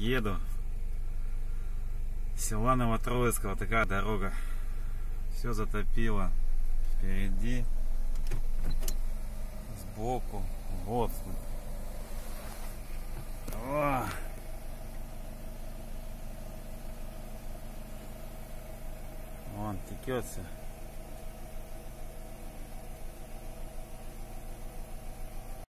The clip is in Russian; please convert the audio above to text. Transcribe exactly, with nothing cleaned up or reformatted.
еду. Села Новотроицкого, такая дорога. Все затопило. Впереди, сбоку. Вот. О! Вон текет все.